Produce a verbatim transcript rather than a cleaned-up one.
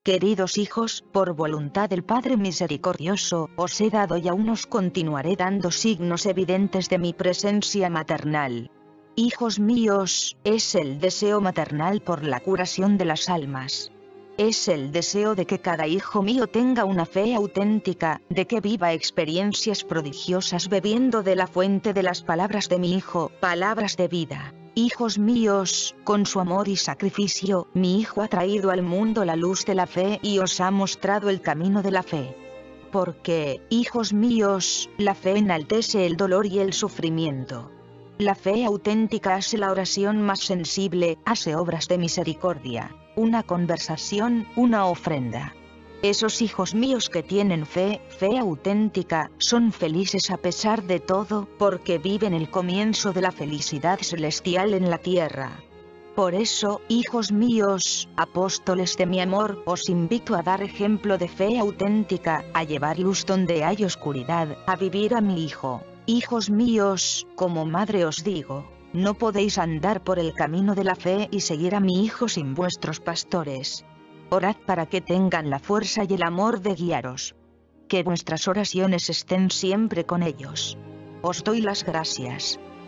Queridos hijos, por voluntad del Padre Misericordioso, os he dado y aún os continuaré dando signos evidentes de mi presencia maternal. Hijos míos, es el deseo maternal por la curación de las almas. Es el deseo de que cada hijo mío tenga una fe auténtica, de que viva experiencias prodigiosas bebiendo de la fuente de las palabras de mi Hijo, palabras de vida. Hijos míos, con su amor y sacrificio, mi Hijo ha traído al mundo la luz de la fe y os ha mostrado el camino de la fe. Porque, hijos míos, la fe enaltece el dolor y el sufrimiento. La fe auténtica hace la oración más sensible, hace obras de misericordia, una conversación, una ofrenda. Esos hijos míos que tienen fe, fe auténtica, son felices a pesar de todo, porque viven el comienzo de la felicidad celestial en la tierra. Por eso, hijos míos, apóstoles de mi amor, os invito a dar ejemplo de fe auténtica, a llevar luz donde hay oscuridad, a vivir a mi Hijo. Hijos míos, como madre os digo, no podéis andar por el camino de la fe y seguir a mi Hijo sin vuestros pastores. Orad para que tengan la fuerza y el amor de guiaros. Que vuestras oraciones estén siempre con ellos. Os doy las gracias.